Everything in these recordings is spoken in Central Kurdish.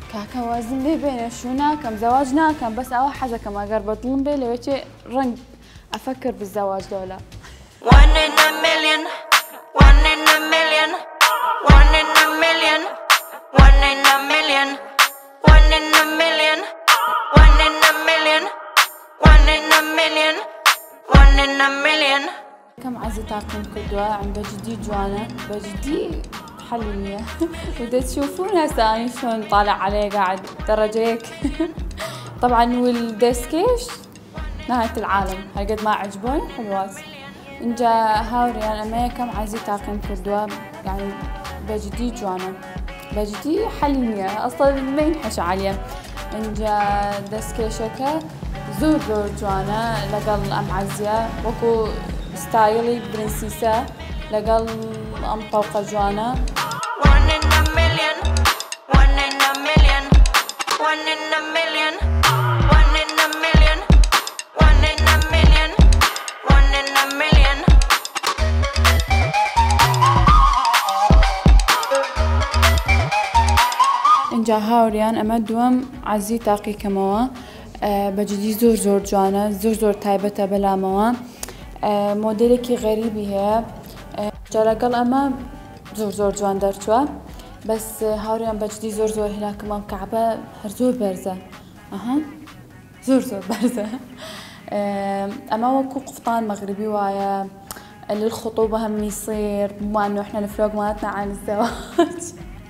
كاكا وازن لي بينه شو ناكم زواج ناكم بس أو حزكم أقر بطلن بي لو يجي رنج أفكر بالزواج دولا. One in a million, one in a million, one in a million, one in a million, one in a million, one in a million, one in a million, one in a million. كم عزي طاقم كدوا عند بجدي جوانا بجدي حلمية ودا تشوفون هسه أنا شلون طالع عليه قاعد درجة هيك. طبعا والديسكيش نهاية العالم هالقد ما عجبوني حلوات. انجا هاوريان أما كم عزي طاقم كدوا يعني بجدي جوانا بجدي حلمية أصلا ما ينحش عليه. انجا ديسكيشكا زور جوانا لقل أم عزية وكو ستايلي برنسيسة لقل أم طوقة جوانا. One in a million, one in a million, one in a million, one in a million, one in a million, one in a million. انجا هاوريان أما دوام عزي تاقي كموا بجدي زور جوانا زور تايبتا بلا موا موديلكي غريبي هي جالقل أما زور جوان درتوا بس هاوريان بجدي زور هناك مام كعبة هرزور برزة زور برزة أما وكو قفطان مغربي وايا للخطوبة هم يصير بما انه احنا الفلوق مالتنا عن الزواج.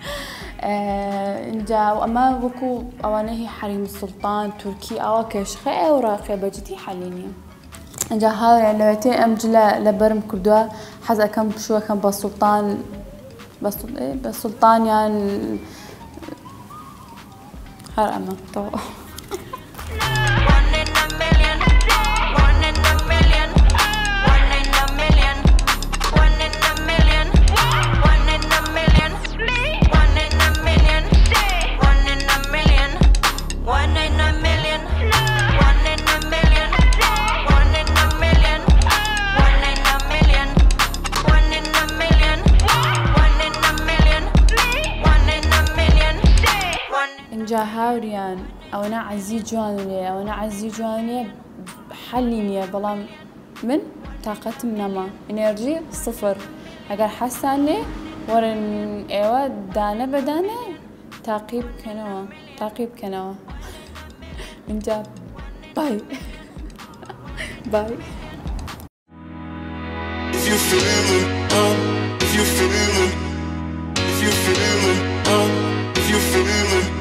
انجا واما وكو اوانيه حريم السلطان تركي اواكش خي وراقي بجدي حليني انجا هاو يعني لويتي امجلا لبرم كردوا حز كم شو كم بالسلطان بالسلطان يعني هر اما تو انجا هاوريان او انا عزي جوانية او انا عزي جوانية حلينية بلام من طاقة منما انرجي صفر اگر حساني ورن ايوه دانة بدانة تعقيب كنوا انجا باي باي. If you feeling, if you feeling, if you feeling, if you feeling.